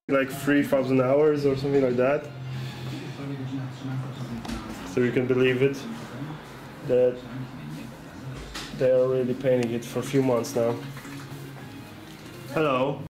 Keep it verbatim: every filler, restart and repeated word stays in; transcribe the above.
like three thousand hours or something like that. So you can believe it, that they are really painting it for a few months now. Hello.